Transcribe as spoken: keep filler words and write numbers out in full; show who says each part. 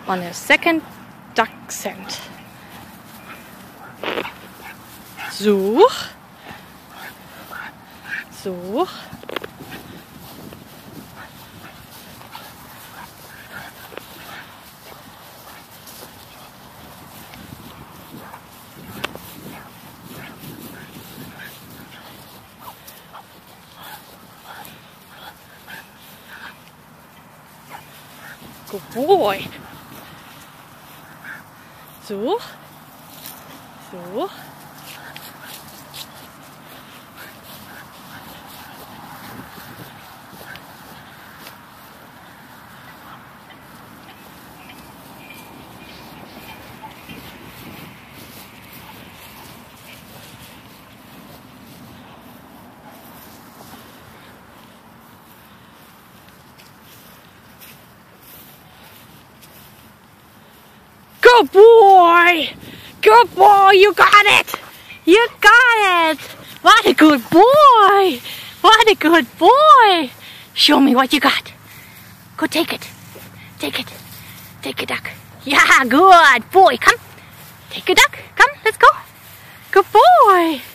Speaker 1: on a second duck scent. Such. Such. Good boy. So. So. Good boy! Good boy! You got it! You got it! What a good boy! What a good boy! Show me what you got. Go take it. Take it. Take a duck. Yeah, good boy. Come. Take a duck. Come, let's go. Good boy.